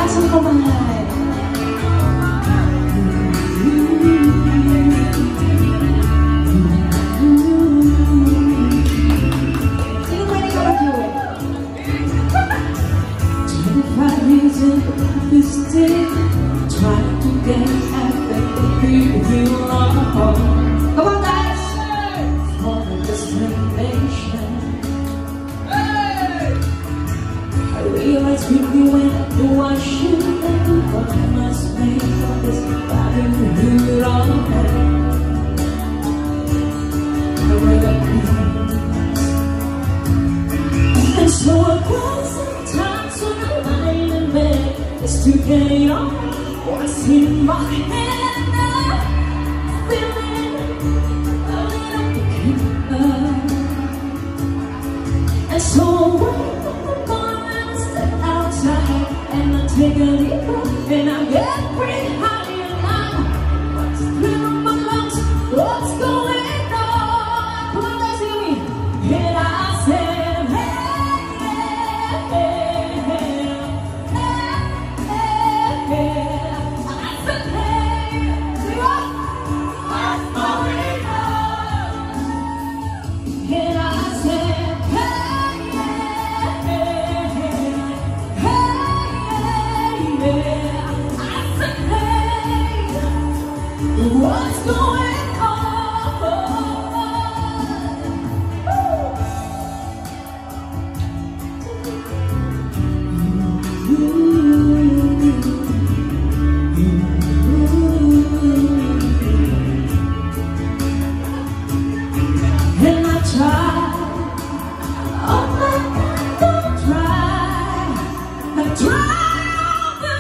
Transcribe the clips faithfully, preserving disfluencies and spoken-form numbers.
Sino ko mahal? Sino pwede ka mag-duet? twenty-five years in this day, trying to get at the people you love. Come on, guys! For the destination. I realize quickly when I do I should do what I must make for this body to do it all. I read up and so I cry sometimes when I'm lying in bed, just to get it on what's in my head. I'm feeling a little peculiar, and so I wake up in the morning and step outside, and I take a deep breath and I get pretty high, and I'm what's through my lungs, what's going on? Come on, guys, hear me. And I said, hey, yeah, hey, hey, hey, hey. I said, hey, see what? What's going on? And I said, hey, yeah, hey, hey, hey, yeah. I said, hey, what's going on? And I try, oh my God, don't try, I try all the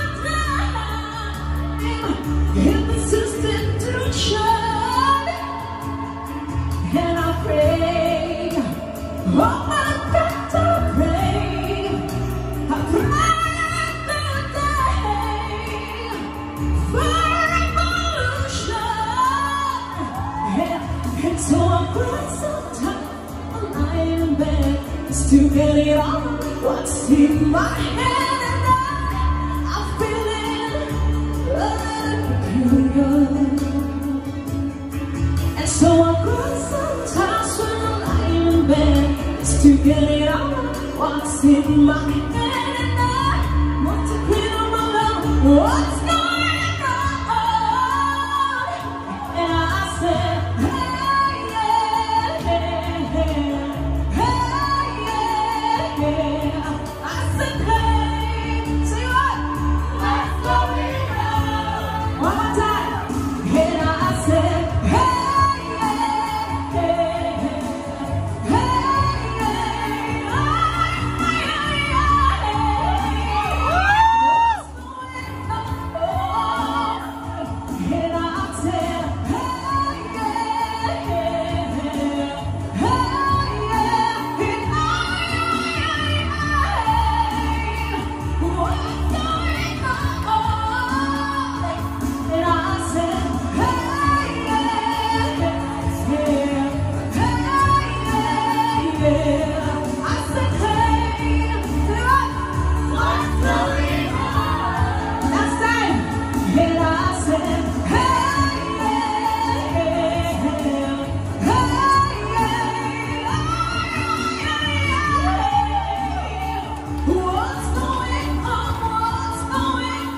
time, insistent to try, and I pray, oh my God, I pray, I pray every day for evolution, and, and so I cry sometimes when I'm lying in bed, just to get it on what's in my head, and I, I'm feeling a little peculiar, and so I cry sometimes when I'm lying in bed, just to get it on what's in my head, and I want to clear my love, what's going on? And I said, hey, yeah, hey, hey, hey, yeah, yeah. I said, hey, say what? What's going on? One more time. And I said, hey, yeah, hey, hey, hey, and I said, hey, yeah, hey, what's going on? And I said, hey, yeah, yeah, I said, hey, what's going on? Last time, and I said, hey, yeah, hey, what's going on? What's going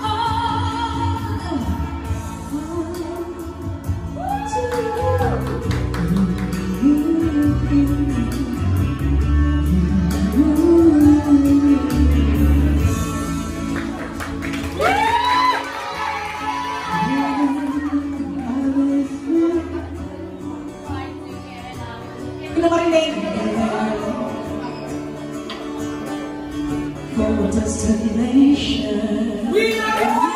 for destination. We are